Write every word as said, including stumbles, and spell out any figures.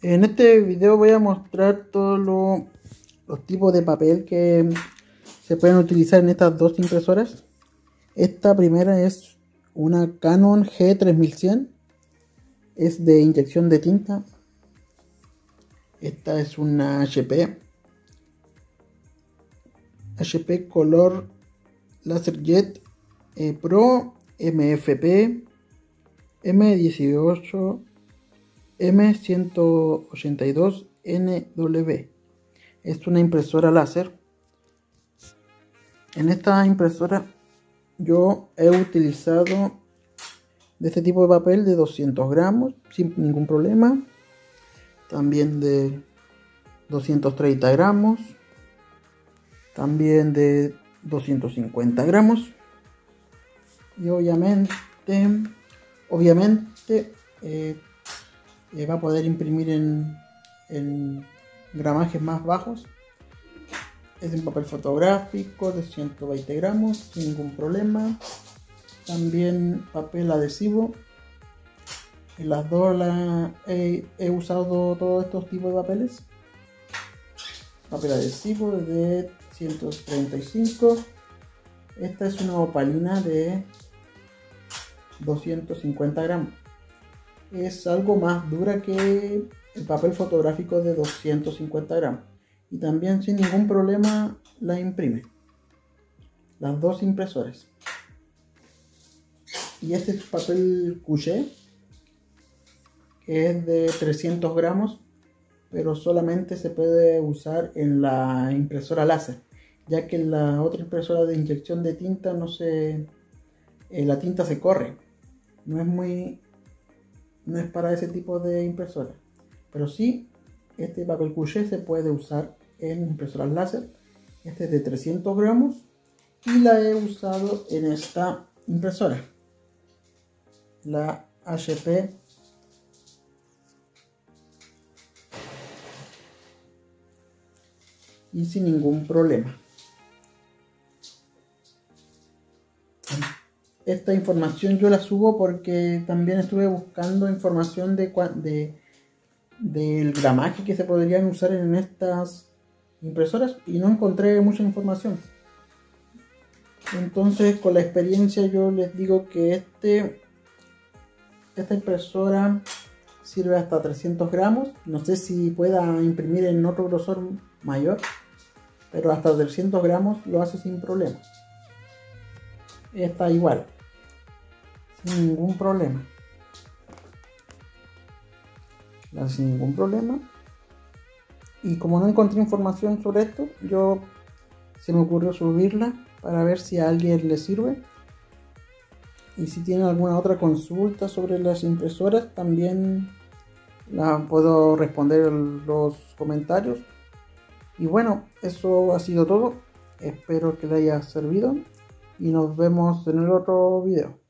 En este video voy a mostrar todos lo, los tipos de papel que se pueden utilizar en estas dos impresoras. Esta primera es una Canon G tres mil cien, es de inyección de tinta. Esta es una H P H P Color LaserJet eh, Pro M F P M dieciocho M ciento ochenta y dos N W. Es una impresora láser. En esta impresora yo he utilizado de este tipo de papel de doscientos gramos sin ningún problema, también de doscientos treinta gramos, también de doscientos cincuenta gramos, y obviamente obviamente eh, eh, va a poder imprimir en, en gramajes más bajos. Es un papel fotográfico de ciento veinte gramos sin ningún problema. También papel adhesivo. En las dos la, he, he usado todos estos tipos de papeles. Papel adhesivo de ciento treinta y cinco. Esta es una opalina de doscientos cincuenta gramos. Es algo más dura que el papel fotográfico de doscientos cincuenta gramos. Y también sin ningún problema la imprime. Las dos impresoras. Y este es papel couché, que es de trescientos gramos, pero solamente se puede usar en la impresora láser, ya que en la otra impresora de inyección de tinta no se, eh, la tinta se corre. No es muy, no es para ese tipo de impresora, pero sí este papel couché se puede usar en impresoras láser. Este es de trescientos gramos y la he usado en esta impresora, la H P y sin ningún problema. Esta información yo la subo porque también estuve buscando información de, de del gramaje que se podrían usar en estas impresoras y no encontré mucha información. Entonces, con la experiencia yo les digo que este esta impresora sirve hasta trescientos gramos. No sé si pueda imprimir en otro grosor mayor, pero hasta trescientos gramos lo hace sin problema. Esta igual, sin ningún problema. La hace sin ningún problema. Y como no encontré información sobre esto, yo se me ocurrió subirla para ver si a alguien le sirve. Y si tienen alguna otra consulta sobre las impresoras, también la puedo responder en los comentarios. Y bueno, eso ha sido todo. Espero que les haya servido y nos vemos en el otro video.